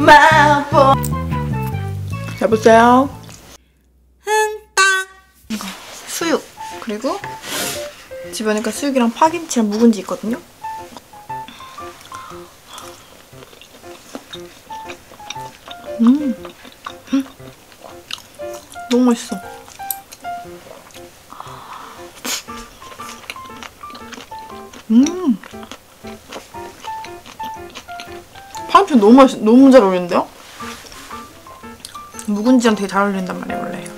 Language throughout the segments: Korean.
여보세요? 수육 그리고 집에 오니까 수육이랑 파김치랑 묵은지 있거든요? 너무 맛있어. 파김치 너무 잘 어울리는데요? 묵은지랑 되게 잘 어울린단 말이에요, 원래.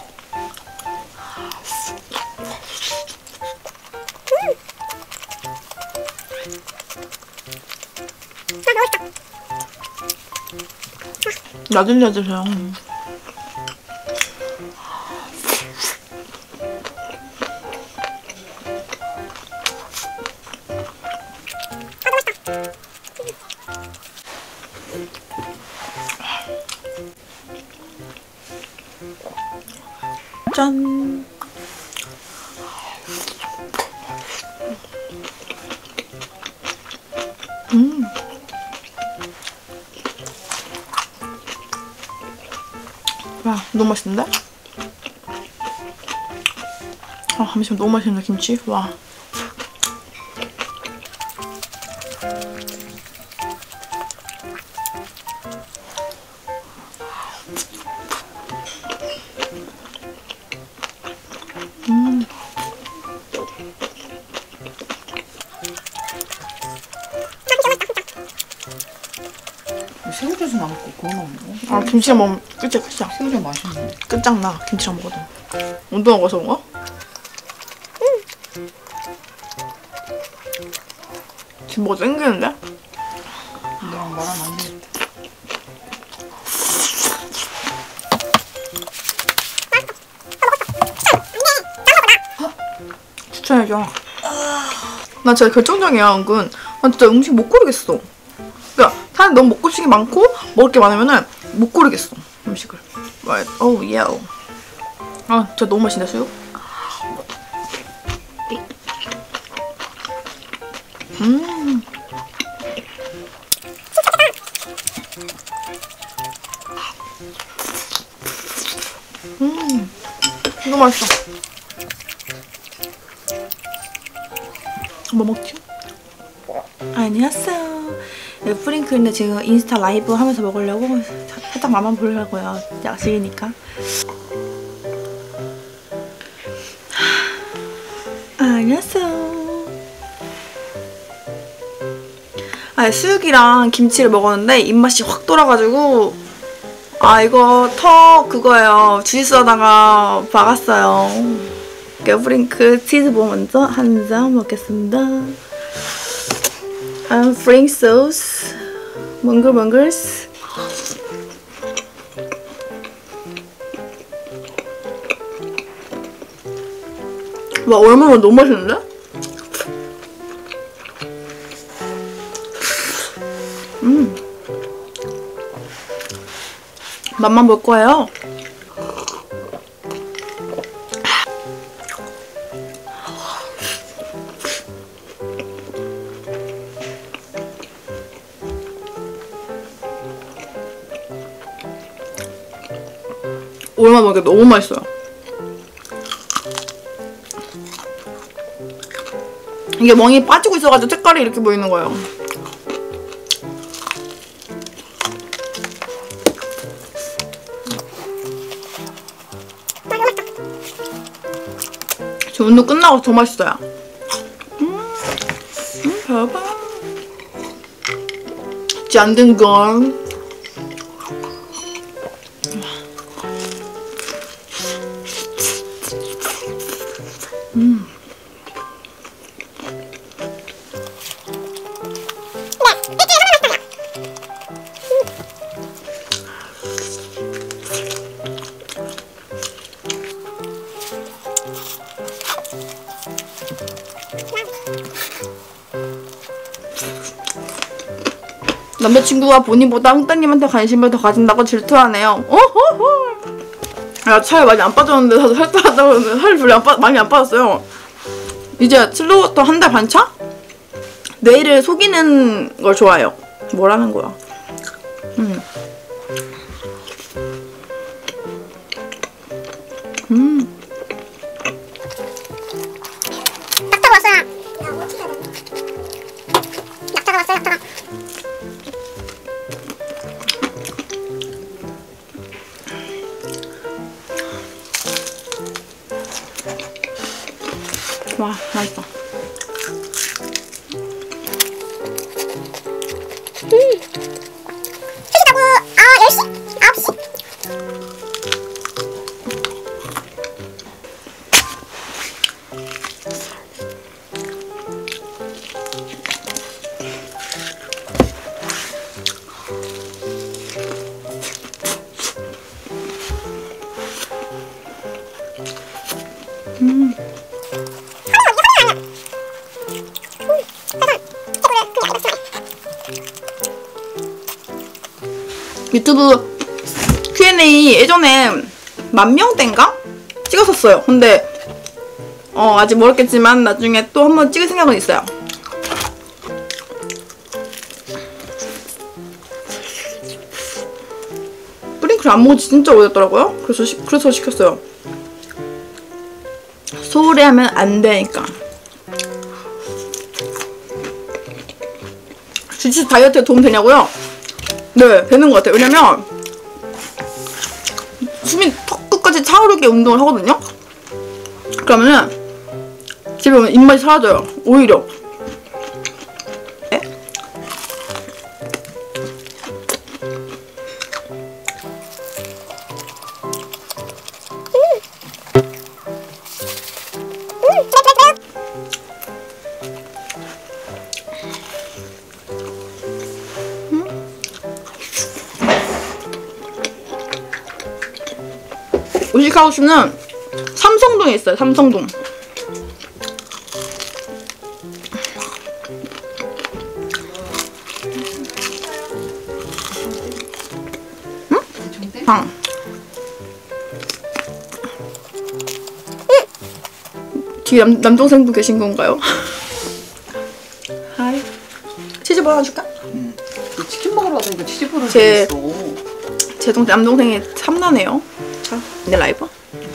야들야들해요. 짠! 와, 너무 맛있는데? 아, 잠시만, 너무 맛있는데, 김치? 와. 새우젓은 안 먹고 그거 먹는 거? 아, 김치랑 먹으면 끝이야. 새우젓 맛있는데. 끝장나, 김치랑 먹어도. 운동하고 와서 먹어? 지금 뭐가 땡기는데? 너랑 말하면 안 되겠다. 추천해줘. 나 진짜 결정적이야, 은근. 나 진짜 음식 못 고르겠어. 그러니까 사실 너무 먹고 싶은 게 많고 먹을 게 많으면은 못 고르겠어, 음식을. Right. Oh, yeah. 아, 진짜 너무 맛있네, 수육. 너무 맛있어. 뭐 먹지? 안녕하세요. 프링클인데 지금 인스타 라이브 하면서 먹으려고 살짝 맛만 보려고요. 야식이니까. 안녕하세요. 아, 수육이랑 김치를 먹었는데 입맛이 확 돌아가지고 아, 이거 턱 그거예요. 주짓수 하다가 박았어요. 프링클 치즈볼 먼저 한 장 먹겠습니다. 프링 소스 몽글몽글. 와, 얼마나 너무 맛있는데? 맛만 볼 거예요. 오랜만에 먹으니까 너무 맛있어요. 이게 멍이 빠지고 있어가지고 색깔이 이렇게 보이는 거예요. 지금 운동 끝나고 더 맛있어요. 봐봐. 짠든 걸. 남자친구가 본인보다 흥따님한테 관심을 더 가진다고 질투하네요. 어허허. 야, 차에 많이 안 빠졌는데 다들 살 빠졌다고 그러는데 살이 별로 많이 안 빠졌어요. 이제 슬로우부터 한 달 반 차? 뇌를 속이는 걸 좋아해요. 뭐라는 거야. 와, 맛있어. 유튜브 Q&A 예전에 10,000명대인가? 찍었었어요. 근데 아직 모르겠지만 나중에 또 한번 찍을 생각은 있어요. 프링클 안 먹은 지 진짜 오래됐더라고요. 그래서 시켰어요. 소홀히 하면 안 되니까. 주짓수 다이어트에 도움 되냐고요? 네, 되는 것 같아요. 왜냐면 숨이 턱 끝까지 차오르게 운동을 하거든요. 그러면은 집에 오면 입맛이 사라져요. 오히려. 네? 오시카우스는 삼성동에 있어요. 삼성동. 응? 방. 뒤에 남동생분 계신 건가요? 하이. 치즈볼 하나 줄까? 응. 치킨 먹으러 왔으니까 치즈볼을 제- 줬어. 남동생이 탐나네요. 자, 내 라이브.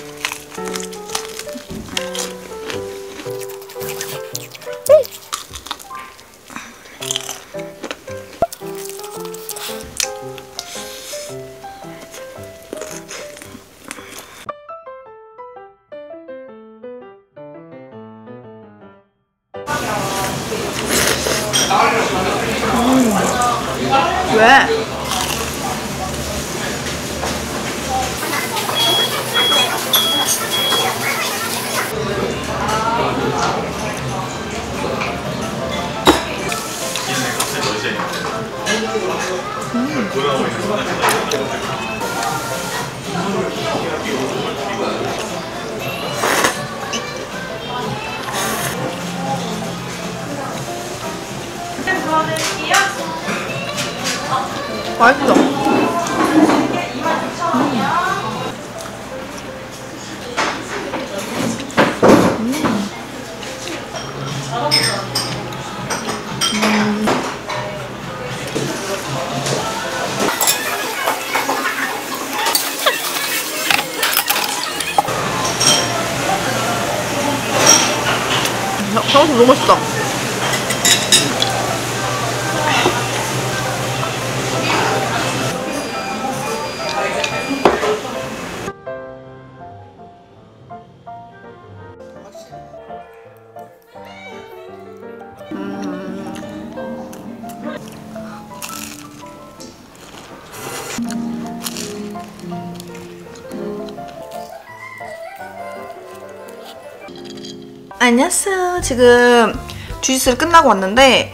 왜? 맛있어. 너무 맛있다. 안녕하세요. 지금 주짓수를 끝나고 왔는데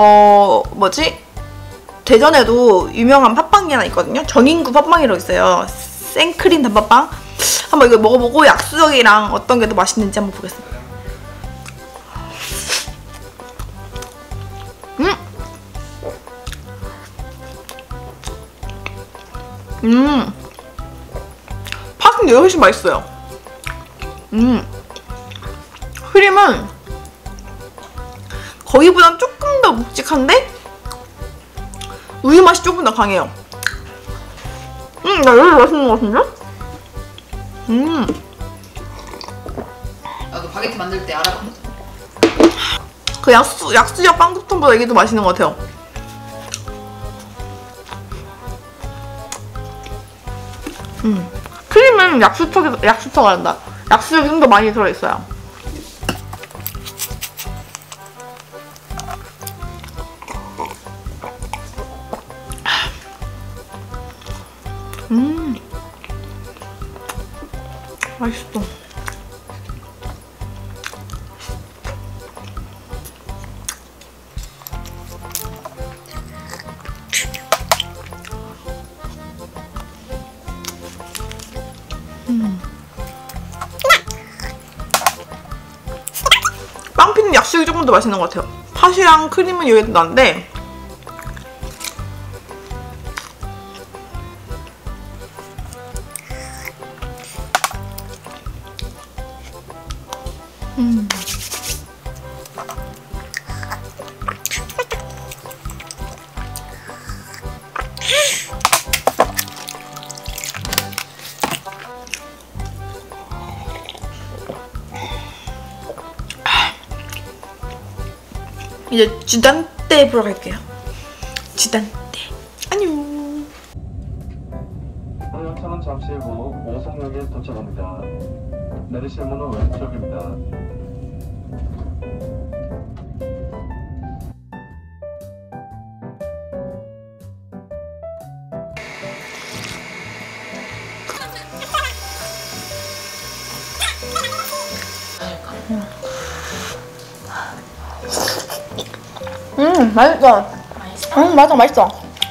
대전에도 유명한 팥빵이 하나 있거든요. 정인구 팥빵이라고 있어요. 생크림 단팥빵. 한번 이거 먹어보고 약수역이랑 어떤 게 더 맛있는지 한번 보겠습니다. 팥은 얘가 훨씬 맛있어요. 크림은 거기보단 조금 더 묵직한데 우유 맛이 조금 더 강해요. 나 여기 맛있는 것 같은데? 나도 바게트 만들 때 알아봤거든. 그 약수역 빵국통보다 이게 더 맛있는 것 같아요. 크림은 약수역이 좀 더 많이 들어있어요. 빵피는 약식이 조금 더 맛있는 것 같아요. 팥이랑 크림은 여기 더 난데 이제 주단대 보러 갈게요. 주단대. 안녕. 열차는 잠시 후 오송역에 도착합니다. 내리실 문은 왼쪽입니다. 맛있어. 맞아, 맛있어.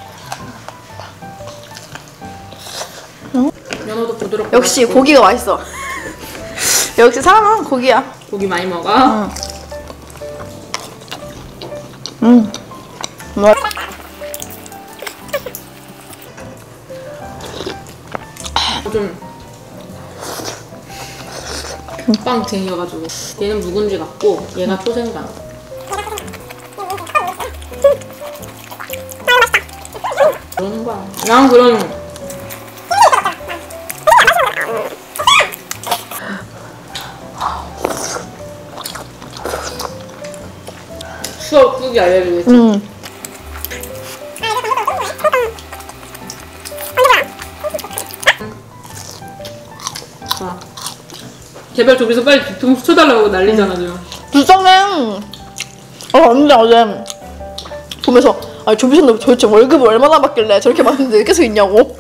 연어도 부드럽고 역시 맛있고. 고기가 맛있어. 역시 사람은 고기야. 고기 많이 먹어. 좀 빵쟁이여가지고 얘는 묵은지 같고 얘가 초생강. 그러는 거야. 난 그런 추억 후기 알려주겠지. 자, 제발 저기서 빨리 뒤통수 쳐달라고 난리잖아 지금. 불쌍해. 언니 어제 보면서 조비선도 도대체 월급을 얼마나 받길래 저렇게 많은데 계속 있냐고.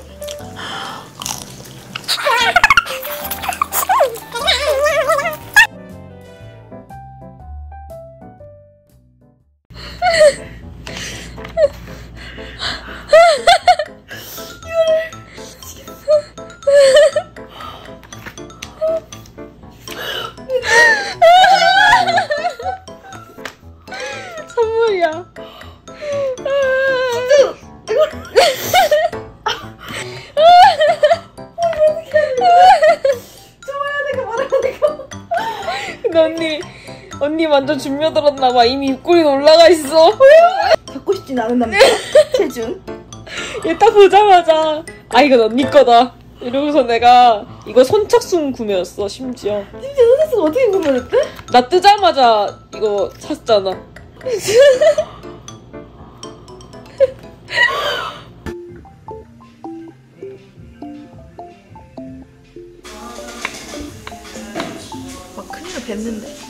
선물이야. 근데 언니 완전 준며 들었나봐. 이미 입꼬리 올라가 있어. 갖고 싶진 않은 남자 최준. 얘 딱 보자마자 이건 언니 거다 이러면서 내가 이거 선착순 구매였어. 심지어 선착순 어떻게 구매했대? 나 뜨자마자 이거 샀잖아. 막 큰일을 뵀는데.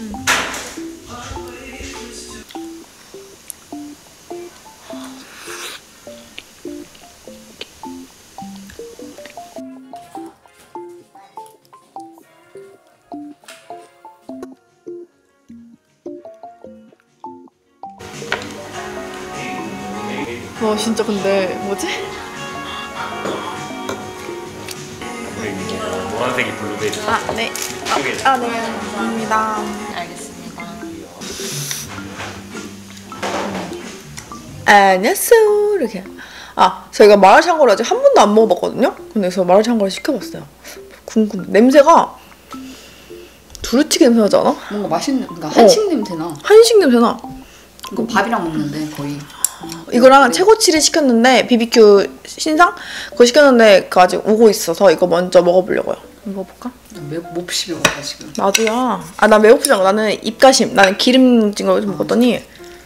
와 진짜 근데 뭐지? 노란색이 블루베리. 네. 네, 감사합니다. 알겠습니다. 안녕하세요. 이렇게. 저희가 마라샹궈를 아직 한 번도 안 먹어봤거든요? 근데 그래서 마라샹궈를 시켜봤어요. 궁금해. 냄새가 두루치기 냄새 나지 않아? 뭔가 맛있는, 그러니까 한식 냄새나. 한식 냄새 나. 이거 밥이랑 먹는데 거의. 이거랑 채고치를 시켰는데 BBQ 신상? 그거 시켰는데 그거 아직 오고 있어서 이거 먼저 먹어보려고요. 먹어볼까? 몹시 배고파 지금. 나도야. 나 배고프지 않고 나는 입가심. 나는 기름진 거 좀 먹었더니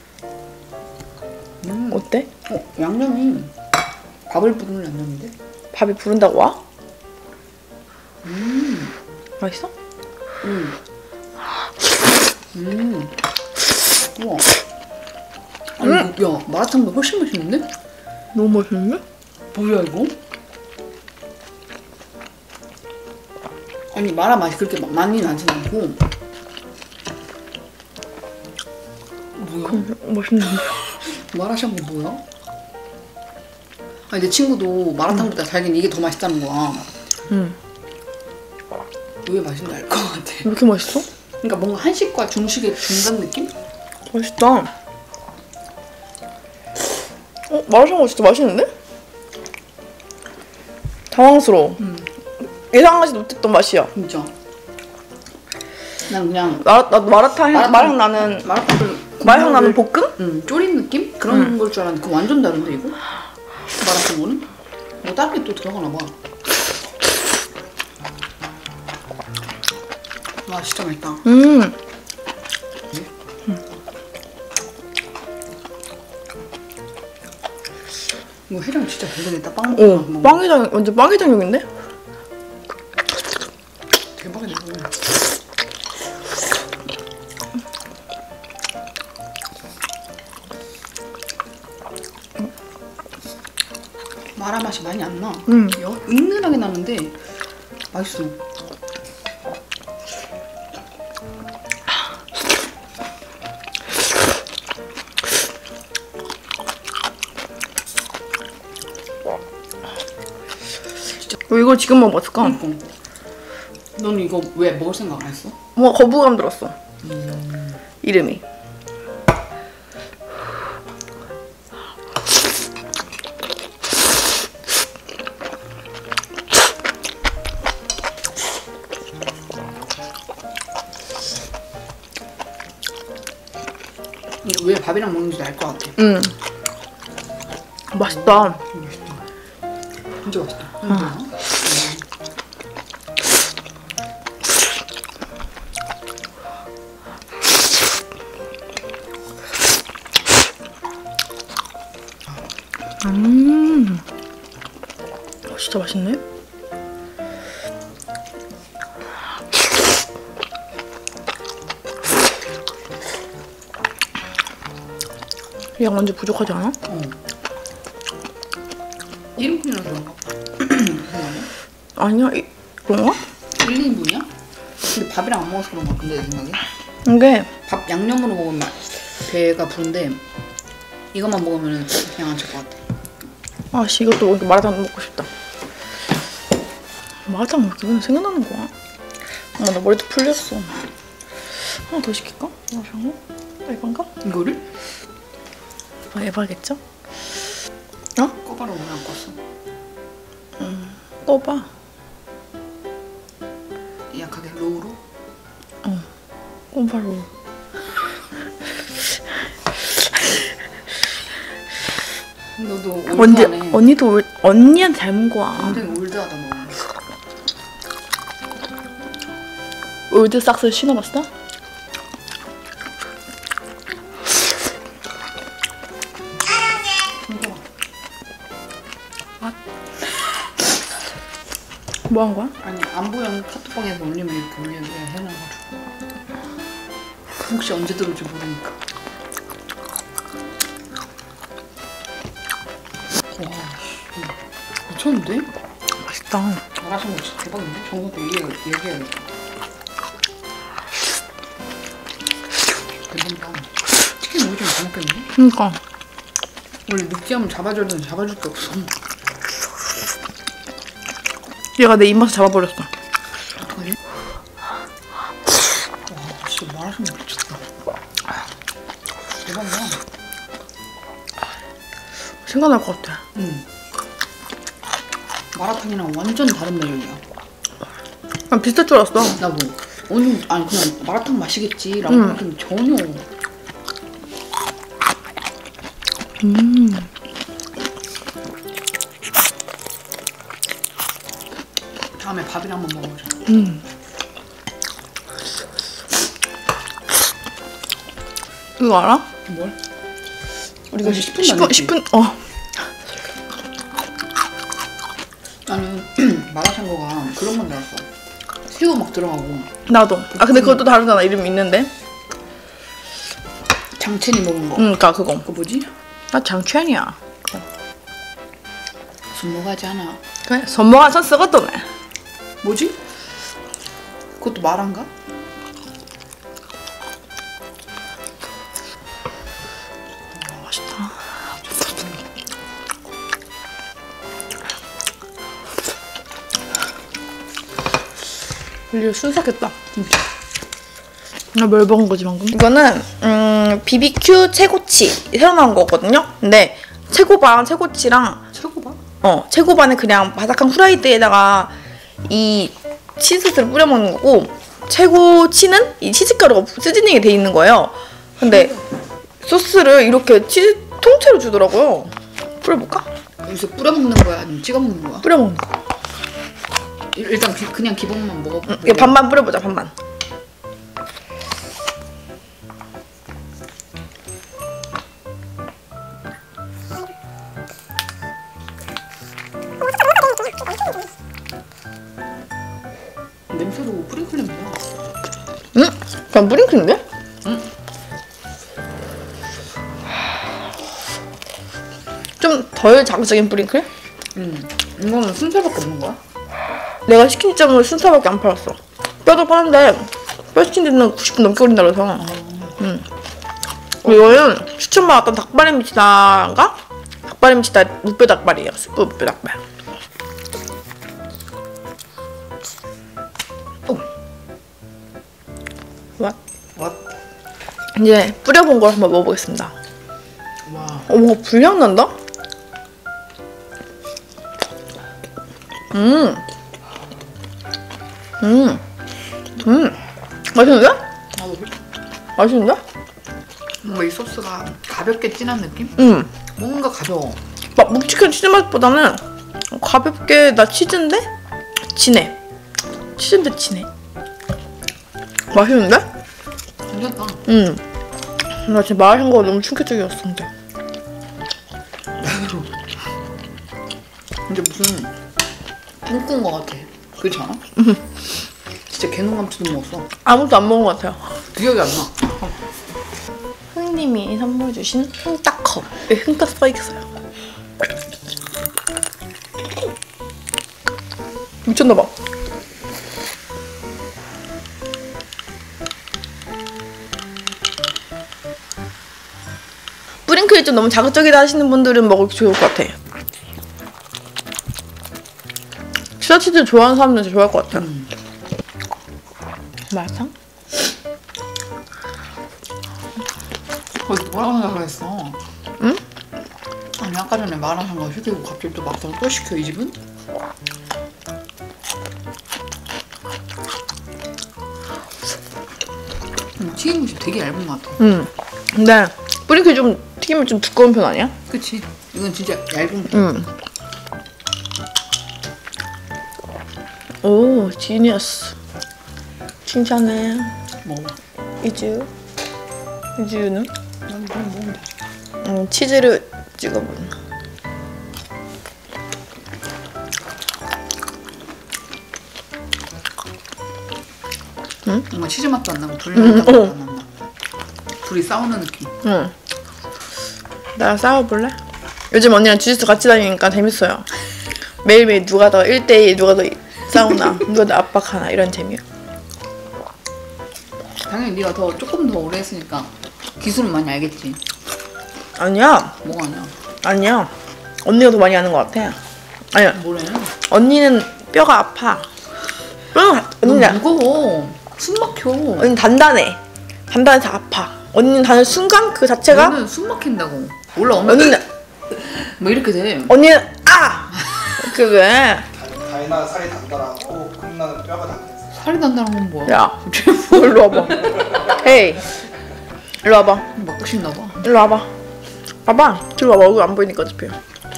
어때? 양념이 밥을 부르는 양념인데? 밥이 부른다고 와? 맛있어? 우와. 아니, 야, 마라탕보다 훨씬 맛있는데? 너무 맛있는데? 뭐야, 이거? 아니, 마라 맛이 그렇게 많이 나진 않고. 뭐야? 맛있는데? 마라샹궈 뭐야? 아니, 내 친구도 마라탕보다 자기는 이게 더 맛있다는 거야. 왜 맛있는지 알 것 같아. 왜 이렇게 맛있어? 그러니까 뭔가 한식과 중식의 중간 느낌? 맛있다. 마라샹궈 진짜 맛있는데? 당황스러워. 예상하지 못했던 맛이야. 진짜. 난 그냥 나도 마라탕 나는 볶음? 졸인 느낌? 그런 걸 줄 알았는데 그거 완전 다른데 이거? 마라탕거는? 뭐 다른 게 또 들어가나 봐. 와 진짜 맛있다. 이거 해장 진짜 대박이다. 빵. 빵해장 완전 빵해장용인데? 대박이네. 마라 맛이 많이 안 나. 은은하게 나는데 맛있어. 왜 이걸 지금 먹었을까? 너는 이거 왜 먹을 생각 안 했어? 뭔가 거부감 들었어. 이름이. 왜 밥이랑 먹는지 알 것 같아. 맛있다. 진짜 맛있다. 진짜 맛있네. 양 완전 부족하지 않아? 1인분이라서 그런가? 아니야, 그런가? 1, 2인분이야? 근데 밥이랑 안 먹어서 그런가? 근데 내 생각에 이게 밥 양념으로 먹으면 배가 부른데 이것만 먹으면 그냥 안 찰 것 같아. 아씨, 이것도 마라탕 먹고 싶다. 마라탕 먹기는 생각나는 거야. 나 머리도 풀렸어. 하나 더 시킬까? 마라탕? 에반가? 이거를? 에바겠죠? 꼬바로 왜 안 껐어? 꺼봐. 약하게 로우로? 꼬바로. 너도 올드하네. 언니도 언니한테 닮은 거야. 굉장히 올드하다 너. 올드 삭스 신어봤어? 뭐 한 거야? 아니 안보영 카톡방에서 올리면 이렇게 올리는데 해놔가지고 혹시 언제 들어올지 모르니까. 와 미쳤는데? 맛있다. 마라샹궈 진짜 대박인데? 정국도 얘기해야겠다. 대박이다. 치킨 여기 좀 잘 먹겠는데? 그니까. 원래 느끼하면 잡아줘야 되는데 잡아줄 게 없어. 얘가 내 입맛을 잡아버렸어. 어떡하지? 와 진짜 마라샹궈 미쳤다. 대박이야. 생각날 것 같아. 마라탕이랑 완전 다른 매력이야. 난 비슷할 줄 알았어. 나도 아니 그냥 마라탕 맛이겠지라고 생각했는데 전혀. 다음에 밥이랑 한번 먹어보자. 이거 알아? 뭘? 우리가 10분 남았지? 10분. 나는 마라샹궈가 그런 건 줄 알았어. 새우 막 들어가고. 나도. 아 근데 그것도 다르잖아. 이름 있는데. 장첸이 먹은 거. 그니까 그거. 그거 뭐지? 나 장첸이야. 손모가지 하나. 그래. 손모가 선 쓰거든. 뭐지? 그것도 마라인가? 맛있다. 이거 순삭했다. 진짜. 나 뭘 먹은 거지 방금? 이거는 BBQ 채고치 새로 나온 거거든요. 근데 채고반 채고치랑 채고반은 그냥 바삭한 후라이드에다가 이 치즈를 뿌려 먹는 거고 채고치는 이 치즈가루가 시즈닝이 돼 있는 거예요. 근데 소스를 이렇게 치즈 통째로 주더라고요. 뿌려볼까? 여기서 뿌려 먹는 거야? 아니면 찍어 먹는 거야? 뿌려 먹는 거. 일단 그냥 기본만 먹어볼게. 이거 반반 뿌려보자, 반반. 냄새도 뿌링클 냄새야. 응? 그냥 뿌링클인데? 응? 좀 덜 자극적인 뿌링클? 이거는 순살밖에 없는 거야? 내가 시킨 점은 순살밖에 안 팔았어. 뼈도 파는데 뼈 시킨 데는 90분 넘게 걸린다 그래서. 이거는 추천받았던 닭발의 닭발의 무뼈 닭발이에요. 숯불 무뼈 닭발. What? 이제 뿌려본 걸 한번 먹어보겠습니다. 와. 뭔가 불향 난다? 맛있는데? 나도 맛있는데? 뭔가 이 소스가 가볍게 진한 느낌? 뭔가 가벼워. 막 묵직한 치즈 맛보다는 가볍게 나 치즈인데 진해. 치즈인데 진해. 맛있는데? 괜찮다. 나 진짜 말한 거 너무 충격적이었어 근데. 근데 무슨 꿈꾼 거 같아. 그렇지 않아? 진짜 개놈감치도 먹었어. 아무도 안 먹은 것 같아요. 기억이 안 나. 흥님이 선물 주신 흥딱컵. 여기 흥딱 써있어요. 미쳤나봐. 뿌링클이 좀 너무 자극적이다 하시는 분들은 먹기 좋을 것 같아. 치즈 좋아하는 사람들은 진짜 좋아할 것 같아. 마라탕? 거기 뭐라고 생각했어? 응? 아니 아까 전에 마라탕 거 시키고 갑자기 또 막상 또 시켜 이 집은? 튀김옷이 되게 얇은 것 같아. 근데 뿌링클 좀 튀기면 좀 두꺼운 편 아니야? 그치? 이건 진짜 얇은 편. 오, 지니어스. 칭찬해. 먹어. 이즈유는? 난 그냥 먹으면 돼. 치즈를 찍어보는. 뭔가 치즈 맛도 안 나고 둘 맛도 안 난다. 둘이 싸우는 느낌. 응. 나랑 싸워볼래? 요즘 언니랑 주짓수 같이 다니니까 재밌어요. 매일매일 누가 더 1대1 누가 더 싸우나 누가 더 압박하나 이런 재미요. 당연히 네가 조금 더 오래 했으니까 기술은 많이 알겠지. 아니야. 뭐가 아니야? 아니야. 언니가 더 많이 하는 것 같아. 아니야. 뭐래? 언니는 뼈가 아파. 뼈가 너무 언니는 무거워. 숨 막혀. 언니는 단단해. 단단해서 아파. 언니는 닿는 순간 그 자체가 너는 숨 막힌다고. 올라오면 언니는 뭐 이렇게 돼. 언니는 아 그게 다이나 살이 단단하고 콩나는 뼈가 단단해서. 살이 단단한 건 뭐야? 야 일로 와봐. 헤이 일로 와봐. 먹고 싶나 봐. 일로 와봐. 봐봐. 뒤로 와봐. 얼굴 안 보이니까 어차피.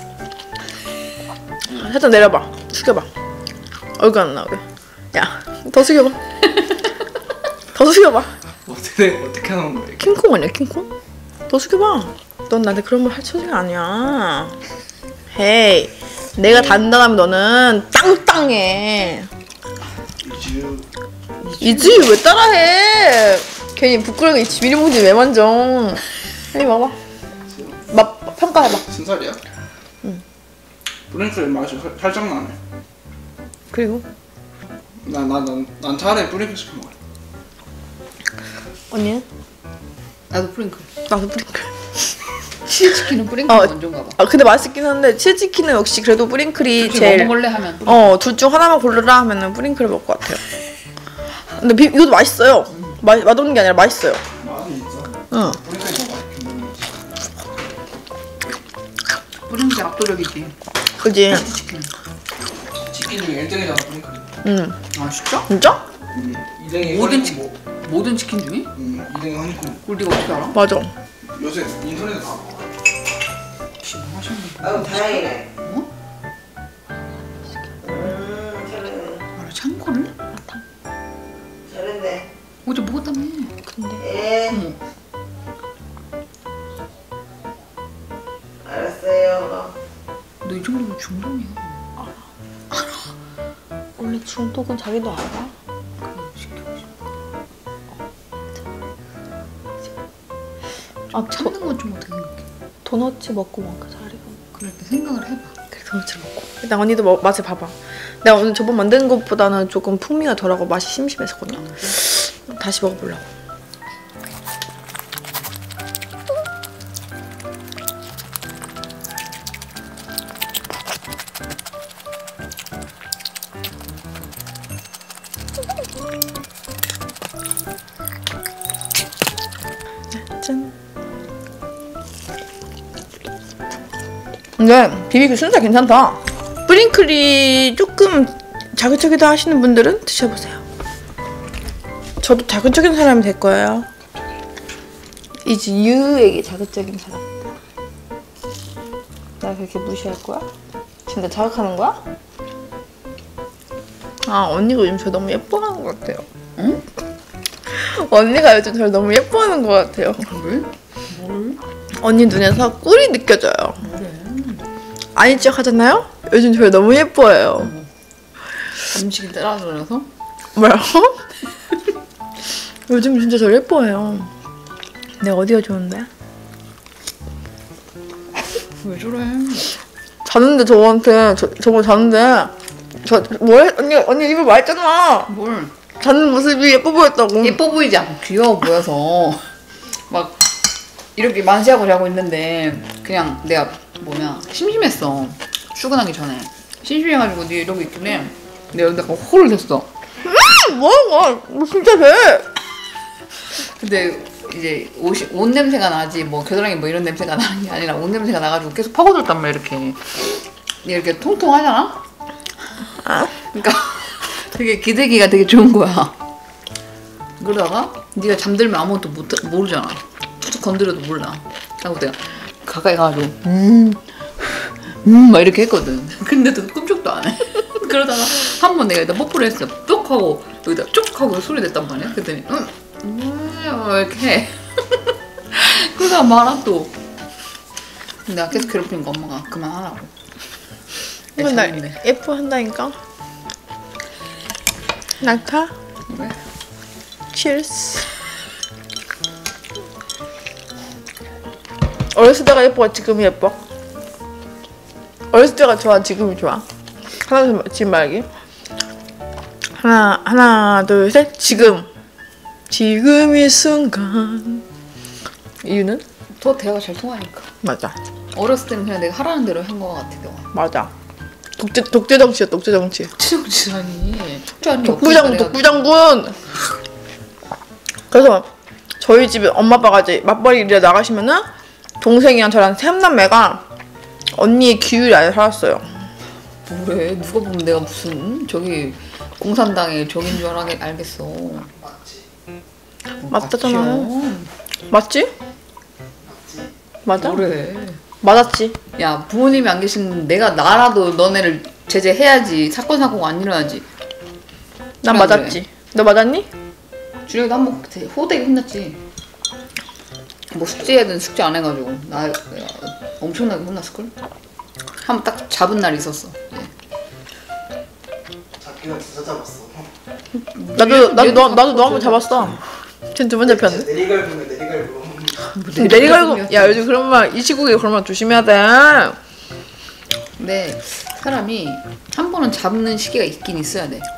살짝 내려봐. 숙여봐. 얼굴 안 나오게. 야, 더 숙여봐. 더 숙여봐. 어떻게 하는 거야? 이게? 킹콩 아니야, 킹콩? 더 숙여봐. 넌 나한테 그런 말 할 처지가 아니야. 헤이, 내가 단단하면 너는 땅땅해. 이즈유. 이즈유 왜 따라해? 괜히 부끄러워. 이 비닐봉지 왜 만져? 헤이, 봐봐. 맛 평가해봐. 순살이야? 응. 뿌링클 맛이 살짝 나네. 그리고 난 차라리 뿌링클 시켜 먹어. 언니는? 나도 프링클. 나도 뿌링클. 치즈치킨은 프링클 먼저인가 봐. 아 근데 맛있긴 한데 치즈치킨은 역시 그래도 뿌링클이 제일. 먹을래 하면 뿌링클. 둘 중 하나만 고르라 하면은 뿌링클을 먹을 것 같아요. 근데 이것도 맛있어요. 맛없는 게 아니라 맛있어요. 맛이 있어. 응. 브링클이 더 맛있긴 해. 브링클 압도적이지. 그지? 치킨. 치킨 중에 1등이잖아 브링클이. 응. 아 진짜? 진짜? 2등이 모든 허니콤보. 모든 치킨 중에? 2등이 허니콤보. 그걸 네가 어떻게 알아? 맞아. 요새 인터넷에 다 나와. 혹시 뭐 하시는 거? 아유 다행이네. 어? 잘했네. 알아 참고를? 잘했네. 어제 먹었다며. 예. 어머. 알았어요. 너 이 정도면 중독이야. 원래 중독은 자기도 알아. 그럼 시켜. 아, 참는 건 좀 어떻게 생각해? 도넛 먹고 뭔가 자리가. 그럴 때 생각을 해봐. 그래, 도넛 먹고. 일단 언니도 맛을 봐봐. 내가 오늘 저번 만든 것보다는 조금 풍미가 덜하고 맛이 심심했었거든요. 다시 먹어보려고. 짠. 근데 비비큐 순살 괜찮다. 프링클이 조금 자극적이다 하시는 분들은 드셔보세요. 저도 자극적인 사람이 될 거예요. 이제 유에게 자극적인 사람. 나 그렇게 무시할 거야? 지금 나 자극하는 거야? 아, 언니가 요즘 저 너무 예뻐하는 것 같아요. 응? 언니가 요즘 저를 너무 예뻐하는 것 같아요. 왜? 뭘? 언니 눈에서 꿀이 느껴져요. 그래. 아닌 척 하잖아요? 요즘 저를 너무 예뻐해요. 음식이 따라들어서? 뭐라고? 요즘 진짜 저를 예뻐해요. 내가 어디가 좋은데? 왜 저래? 자는데 저한테 저번에 자는데 언니 입을 말했잖아. 뭘? 자는 모습이 예뻐 보였다고. 예뻐 보이지 않고 귀여워 보여서 막 이렇게 만시하고 자고 있는데 그냥 내가 심심했어. 출근하기 전에 심심해가지고 네 이러고 있길래 내가 여기다가 홀을 댔어. 뭐야? 진짜 돼. 근데 이제 옷 냄새가 나지 뭐 겨드랑이 뭐 이런 냄새가 나는 게 아니라 옷 냄새가 나가지고 계속 파고들단 말이야. 이렇게 통통하잖아. 그러니까 되게 기대기가 되게 좋은 거야. 그러다가 네가 잠들면 아무것도 모르잖아. 툭툭 건드려도 몰라. 하고 내가 가까이 가가지고 막 이렇게 했거든. 근데도 꿈쩍도 안 해. 그러다가 한 번 내가 여기다 뽀뽀를 했어. 뚝 하고 여기다 쭉 하고 소리 냈단 말이야. 그랬더니 이렇게 해. 그러다가 말아 또. 내가 계속 괴롭히니까 엄마가 그만하라고. 맨날 예뻐한다니까. 낙타. 왜? Cheers. 어렸을 때가 예뻐, 지금이 예뻐? 어렸을 때가 좋아, 지금이 좋아? 하나, 지금 말기. 하나, 둘, 셋. 지금 이 순간. 이유는? 더 대화가 잘 통하니까. 맞아. 어렸을 때는 그냥 내가 하라는 대로 한 거 같아. 맞아. 독재 정치야, 독재 정치. 치정치라니. 독부장군. 그래서 저희 집에 엄마 아빠가 이제 맞벌이 일에 나가시면은 동생이랑 저랑 셋남매가 언니의 기율 아래 살았어요. 뭐래? 누가 보면 내가 무슨 저기 공산당의 적인 줄 알겠어. 맞다잖아요. 맞지? 맞아? 뭐래? 맞았지. 야 부모님이 안 계신 나라도 너네를 제재해야지. 사건사고가 안 일어나지. 난 그래, 맞았지. 너 맞았니? 준혁이도 한번 호되게 혼났지. 뭐 숙제하든 숙제 안 해가지고 내가 엄청나게 혼났을걸? 한번 딱 잡은 날이 있었어. 잡기는 진짜 잡았어. 나도 너 한 번 잡았어. 쟤 두 번 잡혔는데. 내리갈고네 내리갈고. 내리갈고. 야, 요즘 그런 말, 이 시국에 그런 말 조심해야 돼. 근데 사람이 한 번은 잡는 시기가 있긴 있어야 돼.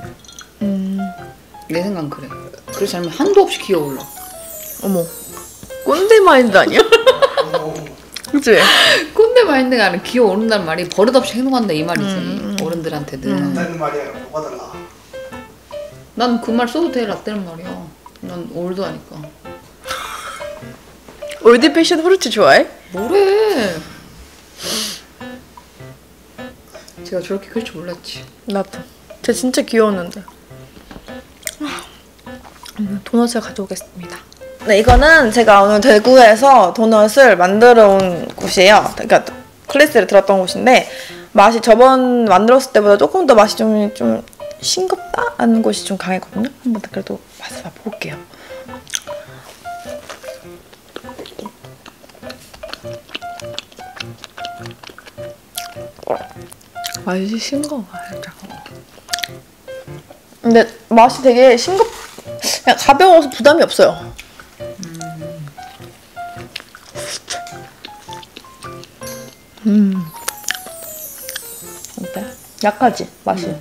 내 생각은 그래. 그래서 사람이 한도 없이 기어올라. 어머, 꼰대 마인드 아니야? 그치? 꼰대 마인드가 아니라 기어오른다는 말이 버릇없이 행동한다 이 말이지. 어른들한테는. 라떼는 말이야. 뭐가 달라? 난 그 말 써도 돼 라떼는 말이야. 난 올드하니까. 올드 패션 후르츠 좋아해? 뭐래? 제가 저렇게 클 줄 몰랐지. 나도. 쟤 진짜 귀여웠는데. 도넛을 가져오겠습니다. 네, 이거는 제가 오늘 대구에서 도넛을 만들어 온 곳이에요. 그러니까 클래스를 들었던 곳인데 맛이 저번 만들었을 때보다 조금 더 맛이 좀 싱겁다는 곳이 좀 강했거든요. 한번 그래도 맛을 봐볼게요. 맛이 싱거워 살짝. 근데 맛이 되게 그냥 가벼워서 부담이 없어요. 어때? 약하지 맛이.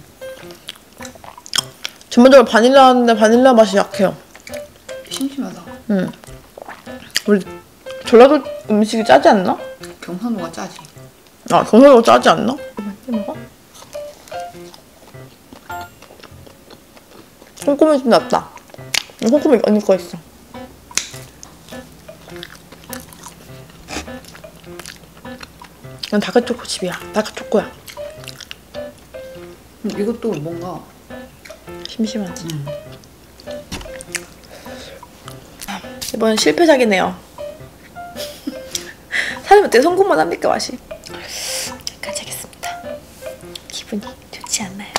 전반적으로 바닐라인데 바닐라 맛이 약해요. 심심하다. 우리 전라도 음식이 짜지 않나? 경상도가 짜지. 아, 경상도 짜지 않나? 먹어? 꼼꼼히 좀 낫다. 꼼꼼히 언니 거 있어. 이건 다크초코 칩이야. 다크초코야. 이것도 뭔가 심심하지. 이번 실패작이네요. 사람이 어떻게 성공만 합니까 맛이? 여기까지 하겠습니다. 기분이 좋지 않나요?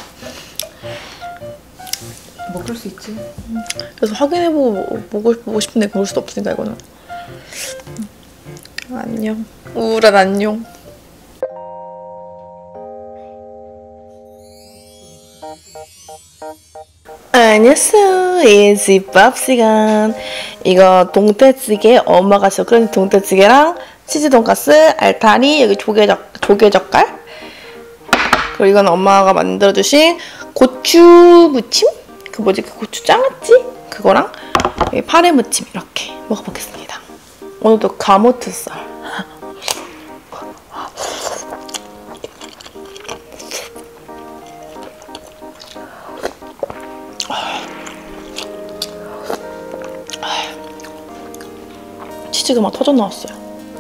뭐 그럴 수 있지. 그래서 확인해보고 보고 싶은데 그럴 수도 없으니까 이거는. 안녕. 우울한 안녕. 안녕하세요. 이집밥 시간. 이거 동태찌개, 엄마가 저 끓인 동태찌개랑 치즈 돈가스, 알타리, 여기 조개 젓갈. 그리고 이건 엄마가 만들어주신 고추 무침? 그 뭐지? 그 고추 장아찌? 그거랑 여기 파래 무침 이렇게 먹어보겠습니다. 오늘도 가모트살. 치즈가 막 터져 나왔어요.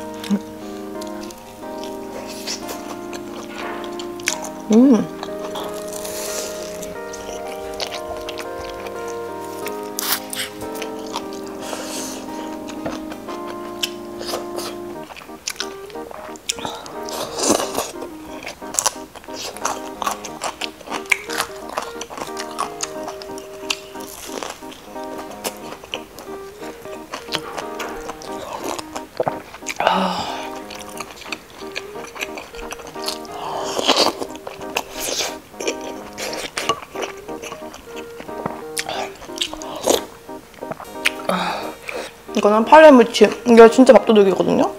이거는 파래 무침. 이게 진짜 밥도둑이거든요.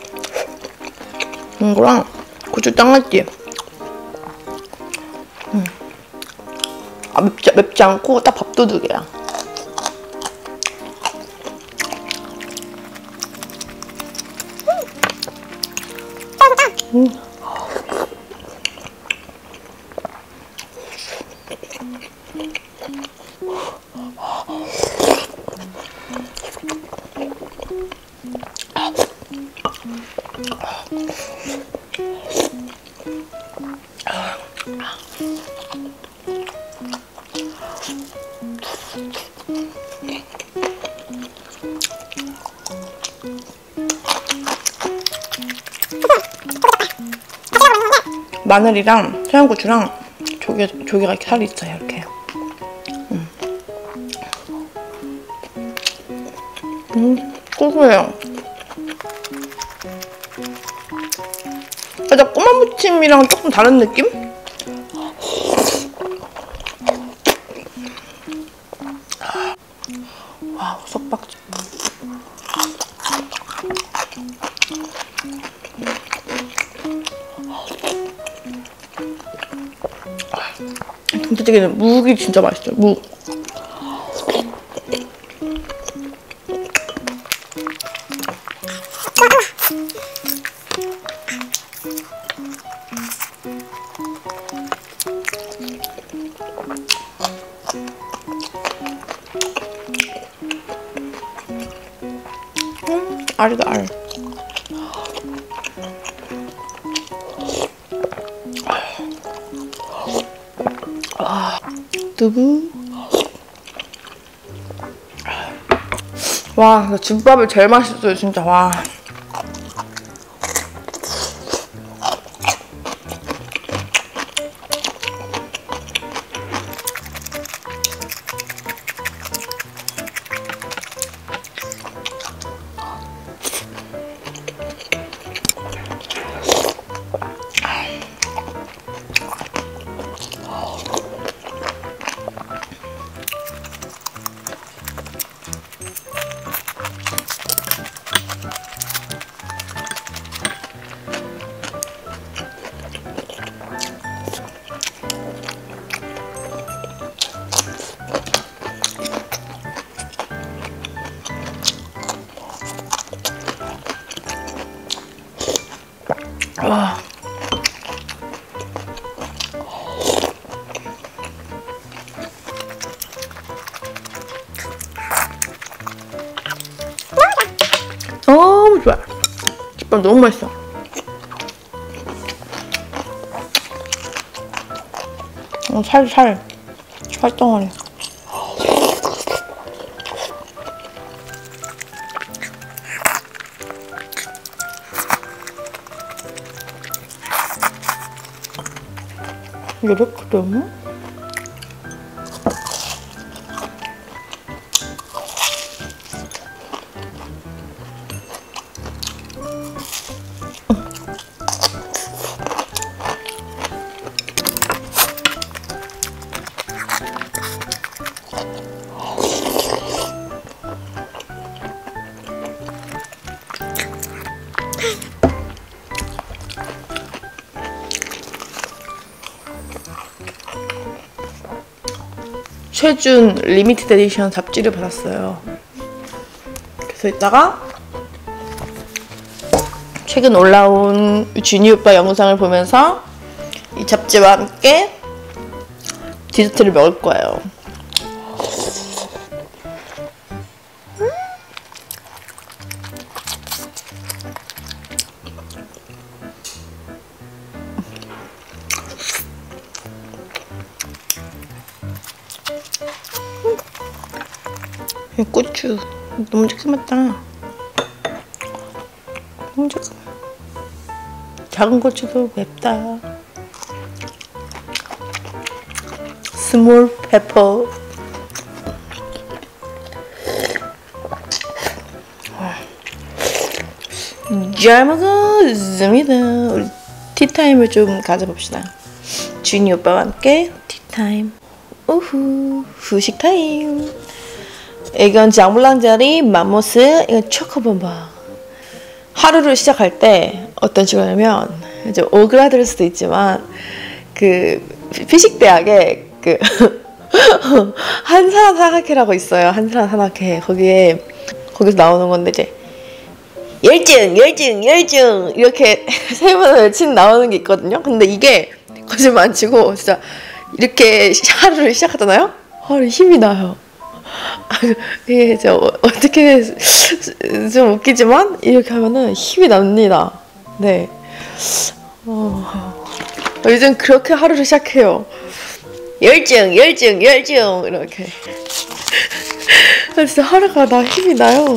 이거랑 고추 장아찌. 아, 맵지 않고 딱 밥도둑이야. 마늘이랑 청양고추랑 조개가 이렇게 살이 있어요. 이렇게. 고소해요. 살짝 꼬마 무침이랑 조금 다른 느낌? 와, 석박지. 동태찌개는 묵이 진짜 맛있어요. 묵. 알이다, 알. 두부. 와, 이거 김밥이 제일 맛있어요, 진짜. 와. 와. 너무 좋아. 김밥 너무 맛있어. 살덩어리. 이렇게 되면 최준 리미티드 에디션 잡지를 받았어요. 그래서 이따가 최근 올라온 준이 오빠 영상을 보면서 이 잡지와 함께 디저트를 먹을 거예요. 고추 너무 조그맣다. 너무 조그매. 작은 고추도 맵다. 스몰 페퍼. 잘 먹었습니다. 우리 티타임을 좀 가져봅시다. 준이 오빠와 함께 티타임. 오후 후식 타임. 이건 장블랑자리 맘모스, 이건 초코본바. 하루를 시작할 때 어떤 식으로 하냐면 이제 오그라들 수도 있지만 그 피식대학에 그 한사람 사각회라고 있어요. 한사람 사각회. 거기서 나오는 건데 이제 열증 이렇게 세 번을 외치는 나오는 게 있거든요. 근데 이게 거짓말 안 치고 진짜 이렇게 하루를 시작하잖아요. 힘이 나요. 이게 어떻게 좀 웃기지만 이렇게 하면은 힘이 납니다. 네. 요즘 그렇게 하루를 시작해요. 열정 이렇게. 진짜 하루가 나 힘이 나요.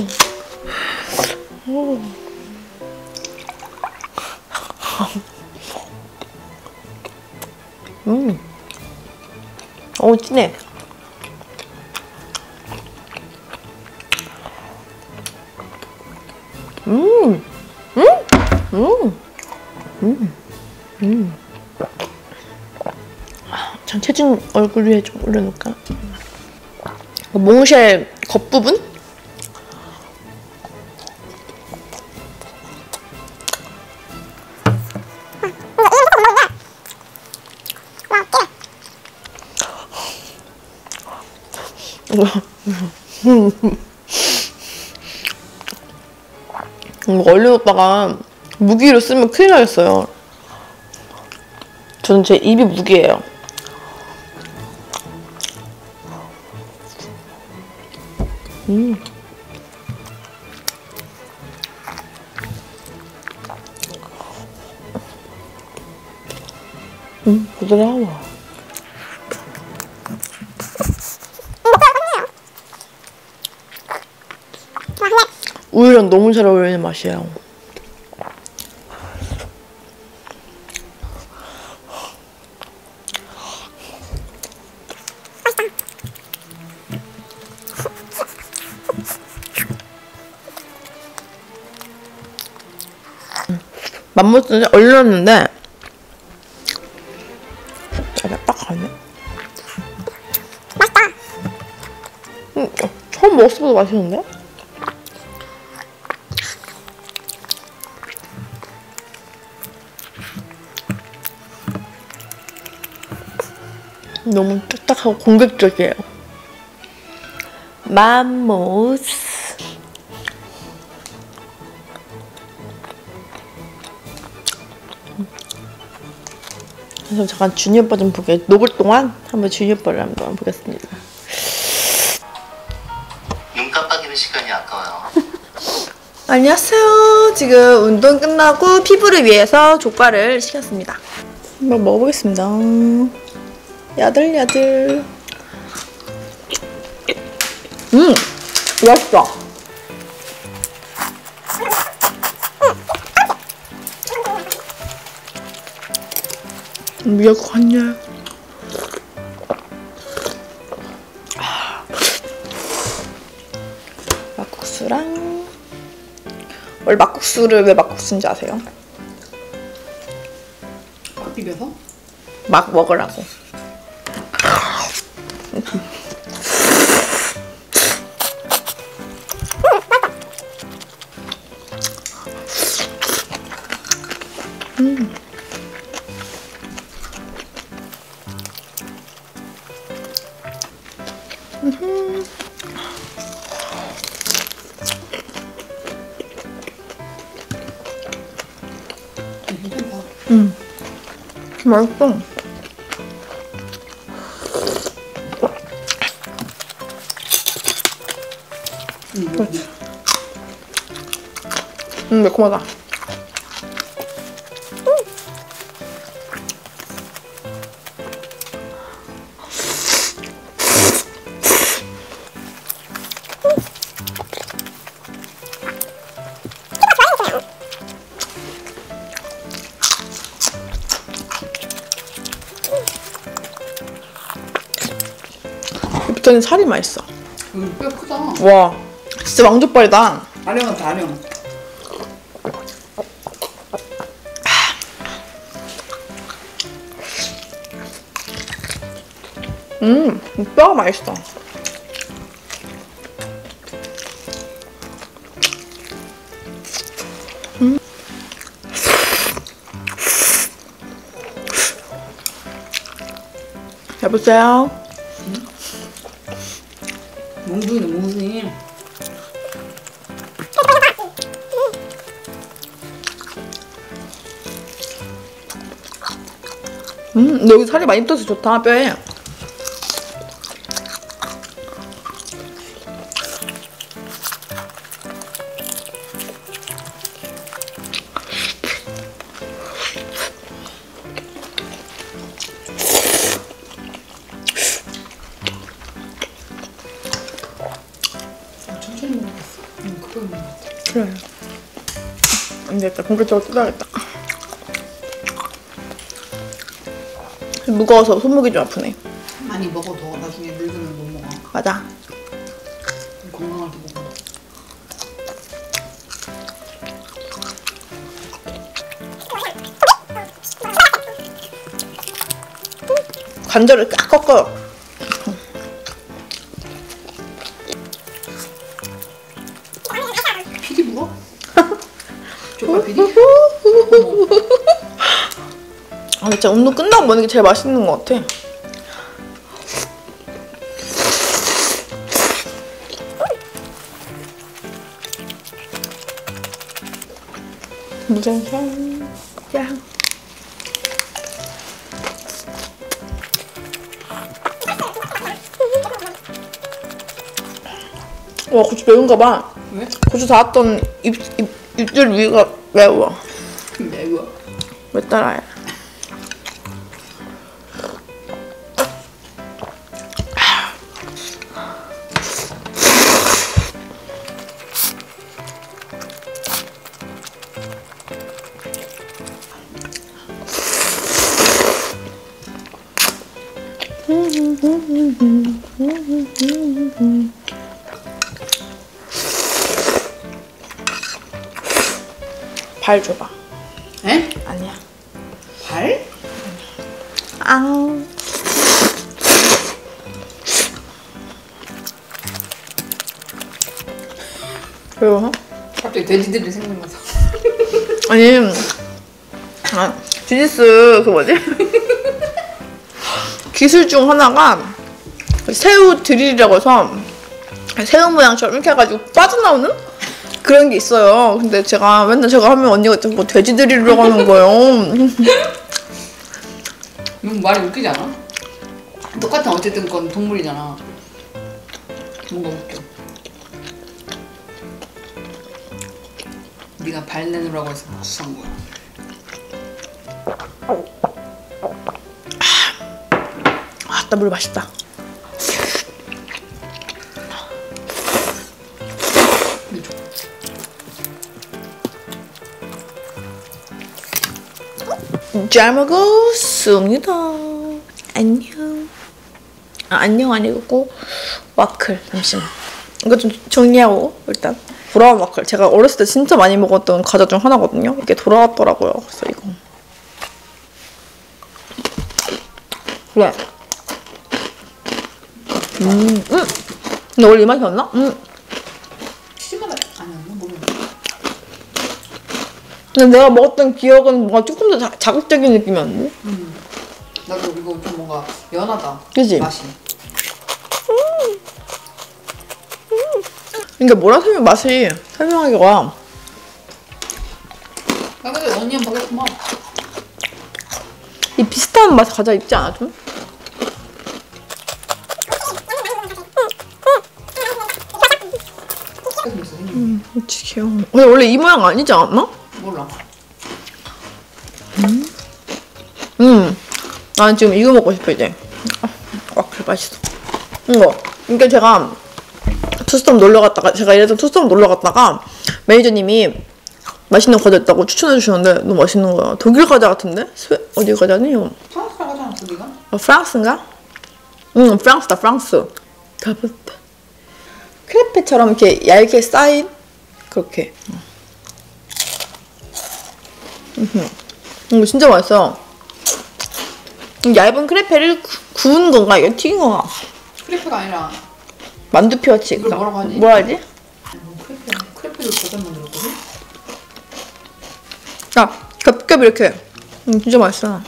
진해. 전 체중 얼굴 위에 좀 올려놓을까? 몽쉘 겉부분? 얼려뒀다가 무기로 쓰면 큰일 나겠어요. 저는 제 입이 무기예요. 부드러워. 우유랑 너무 잘 어울리는 맛이에요. 맘모스는 얼렸는데 딱 가네. 맛있다. 처음 먹었을 때도 맛있는데? 너무 딱딱하고 공격적이에요. 맘모스. 그래서 잠깐 준이 오빠 좀 보게. 녹을 동안 한번 준이 오빠를 한번 보겠습니다. 눈 깜빡이는 시간이 아까워요. 안녕하세요. 지금 운동 끝나고 피부를 위해서 족발을 시켰습니다. 한번 먹어보겠습니다. 야들야들. 맛있다. 미역국 한 줄. 막국수랑. 원래 막국수를 왜 막국수인지 아세요? 막 비벼서? 막 먹으라고. 맛있어. 매콤하다. 부터는 살이 맛있어. 꽤 크다. 와, 진짜 왕족발이다. 아령하다, 아령. 뼈가 맛있어. 여보세요? 몽둥이네, 몽둥이. 근데 여기 살이 많이 떠서 좋다, 뼈에. 천천히 먹었어. 급하게 먹었어. 그래. 안 되겠다. 본격적으로 뜯어야겠다. 무거워서 손목이 좀 아프네. 많이 먹어도 나중에 늙으면 못 먹어. 맞아. 건강하게 먹어. 관절을 쫙 꺾어요. 피디 물어? 족발 피디? 아, 진짜 운동 끝나고 먹는 게 제일 맛있는 것 같아. 무장향 짱. 와, 고추 매운가 봐. 왜? 고추 닿았던 입술 위가 매워. 매워. 왜 따라해? 발 줘봐. 에? 아니야. 발? 앙. 왜요? 갑자기 돼지들이 생각나서. 아니, 주짓수 그 뭐지? 기술 중 하나가 새우 드릴이라고 해서 새우 모양처럼 이렇게 해가지고 빠져나오는 그런 게 있어요. 근데 제가 맨날 제가 하면 언니가 뭐 돼지 드릴이라고 하는 거예요. 이건 말이 웃기지 않아? 똑같은 어쨌든 그건 동물이잖아. 뭔가 웃겨. 네가 발 내놓으라고 해서 복수한 거야. 아, 나 물 맛있다. 잘 먹었습니다. 안녕. 아, 안녕 아니고 와클. 잠시만. 이거 좀 정리하고 일단 돌아온 와클. 제가 어렸을 때 진짜 많이 먹었던 과자 중 하나거든요. 이게 돌아왔더라고요. 그래서 이거. 그래. 근데 원래 이 맛이었나? 치즈맛 아니었나? 모르겠어. 근데 내가 먹었던 기억은 뭔가 조금 더 자극적인 느낌이었는데? 나도 이거 좀 뭔가 연하다. 그지? 맛이. 그러니까 뭐라 맛이 설명하기가. 아 근데 언니는 바게트 맛. 이 비슷한 맛 과자 있지 않아 좀? 그치 귀여워. 근데 원래 이 모양 아니지 않았나? 몰라. 난 지금 이거 먹고 싶어 이제. 와 그래 맛있어. 이거. 그러니까 제가 투스톱 놀러 갔다가 제가 이래서 투스톱 놀러 갔다가 매니저님이 맛있는 과자 있다고 추천해 주셨는데 너무 맛있는 거야. 독일 과자 같은데? 어디 과자니 이거? 프랑스 가지 않았어 네가? 프랑스인가? 프랑스다 프랑스. 가봤다. 크레페처럼 이렇게 얇게 쌓인 그렇게. 이거 진짜 맛있어. 얇은 크레페를 구운 건가? 이거 튀긴 건가? 크레페가 아니라 만두피같이. 이걸 뭐라고 하지? 뭐라 하지? 크레페를 버전 만들었거든? 야, 겹겹 이렇게. 진짜 맛있어.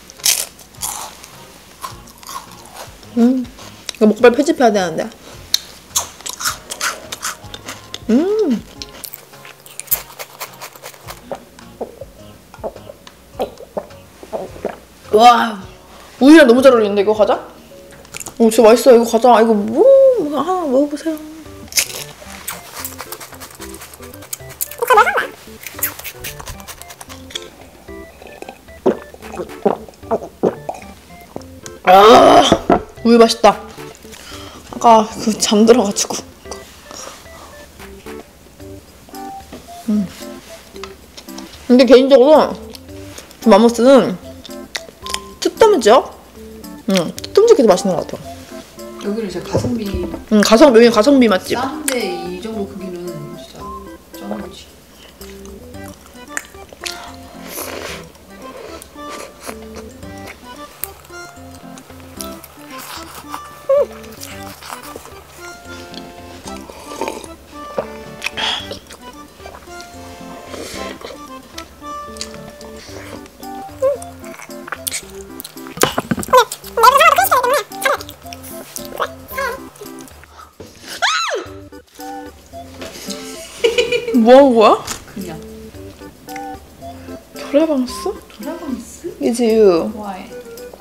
이거 목발 편집해야 되는데. 와, 우유랑 너무 잘 어울리는데 이거 과자? 진짜 맛있어. 이거 과자. 이거 하나 먹어보세요. 아, 우유 맛있다. 아까 그 잠들어가지고. 근데 개인적으로 맘모스는 투텀지역? 투텀지역이 더 맛있는 것 같아요. 여기는 진짜 가성비 여기 가성비 맛집. 싼데 이 정도 크기는 진짜 짱이지. 뭐 한 거야? 그냥 돌아봤어? 돌아가면서 이제 you. 좋아해.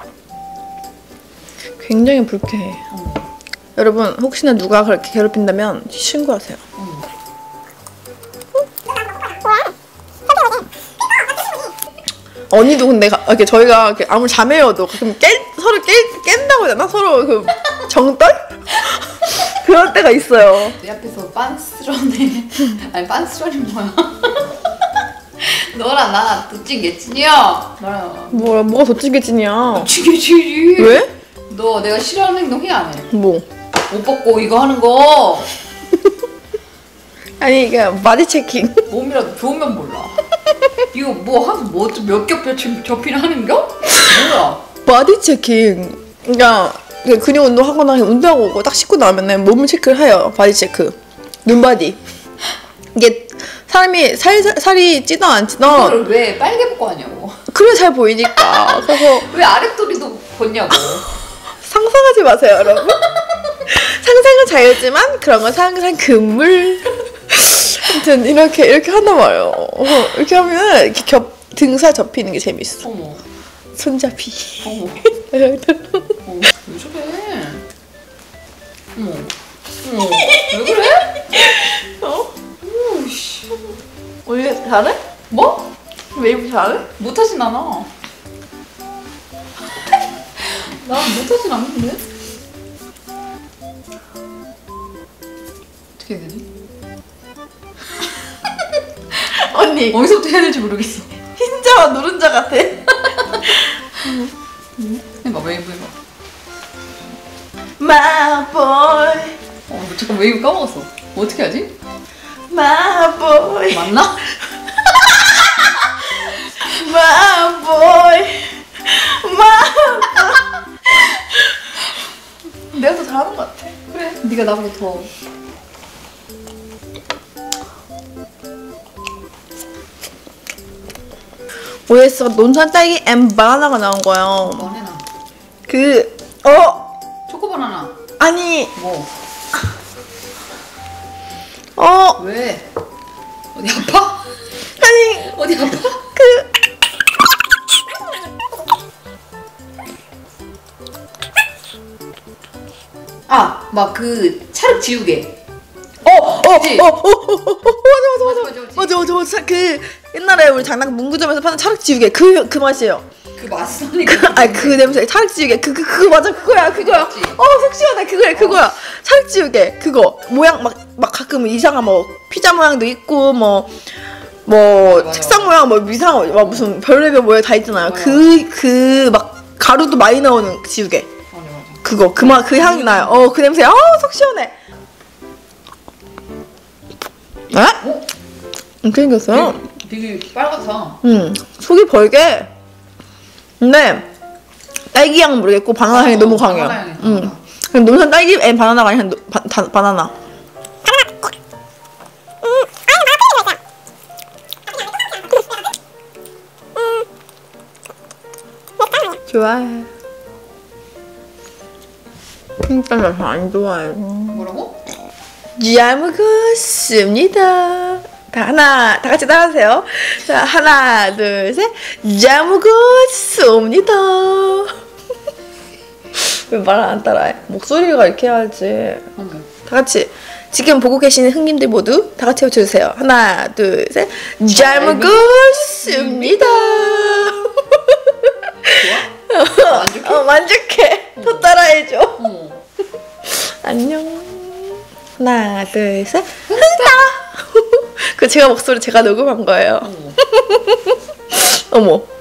굉장히 불쾌해. 여러분 혹시나 누가 그렇게 괴롭힌다면 신고하세요. 언니도 근데 이렇게 저희가 이렇게 아무리 자매여도 가끔 서로 깬다고 해야 되나? 서로 그 정떨? 그럴 때가 있어요. 내 앞에서 빤스런해. 아니 빤스런이 뭐야? 너랑 나 도찐 개찐이야. 너랑 뭐가 더 찌개진이야? 도찐 개찐이. 왜? 너 내가 싫어하는 행동 해 안 해? 뭐? 옷 벗고 이거 하는 거 아니 이게 바디 체킹. 몸이라도 좋으면 몰라. 이거 뭐 하고 뭐몇겹 접히나 하는겨? 뭐야? 바디 체킹. 그러니까 근육 운동하거나 운동하고 오고 딱 씻고 나면은 몸을 체크를 해요. 바디 체크. 눈바디. 이게 사람이 살이 찌든 안 찌든 그걸 왜 빨개 벗고 하냐고. 그래 잘 보이니까. 그래서 왜 아랫도리도 벗냐고. 상상하지 마세요, 여러분. 상상은 자유지만 그런 건 항상 금물. 아무튼 이렇게 한단 말이에요. 이렇게 하면 이렇게 등살 접히는 게 재밌어. 어머. 손잡이. 어머. 왜 저래? 어머. 어머. 왜 그래? 어? 오씨. 원래 잘해? 뭐? 웨이브 잘해? 못하진 않아. 난 못하진 않는데? 어떻게 해야 되지? 언니 어디서부터 해야 될지 모르겠어. 흰자와 노른자 같아. 해봐, 웨이브 해봐. My boy, 잠깐 웨이브 까먹었어. 어떻게 하지? my boy, 맞나? my boy, my boy. 내가 더 잘하는 것 같아. 그래, 네가 나보다 더. OS가 논산 딸기 앤 바나나가 나온 거예요. 뭐 해놔. 초코바나나. 아니 뭐? 왜? 어디 아파? 아니 어디 아파? 막 그 찰흙 지우개. 그치? 맞아. 그 옛날에 우리 장난 문구점에서 파는 찰흙 지우개 그 맛이에요. 그 맛있으니까. 아니 그 냄새 찰흙 지우개 그거 맞아 그거야. 맞지? 속 시원해 그거야. 찰흙 지우개 그거 모양 막 가끔 이상한 뭐 피자 모양도 있고 뭐 맞아. 책상 모양 뭐 이상한 막 무슨 별의별 모양 다 있잖아요. 맞아. 그 막 가루도 많이 나오는 지우개. 맞아. 그거 그 향이 나요. 그 냄새 속 시원해. 에? 이렇게 생겼어요. 되게 빨갛다. 속이 벌게. 근데 딸기 향은 모르겠고 바나나 향이 너무 강해요. 바나나 향이 그냥 논산 딸기 앤 바나나가 아니라 바나나. 좋아해. 진짜 나 안 좋아해. 뭐라고? 잘 먹었습니다. 다 같이 따라하세요. 자, 하나, 둘, 셋. 잘 먹었습니다. 왜 말 안 따라해? 목소리가 이렇게 해야지. 다 같이. 지금 보고 계시는 흥님들 모두 다 같이 외쳐주세요. 하나, 둘, 셋. 잘 먹었습니다. 좋아? 만족해? 만족해. 더 따라해줘. 안녕. 하나, 둘, 셋. 흥다. 그 제가 목소리 제가 녹음한 거예요. 어머.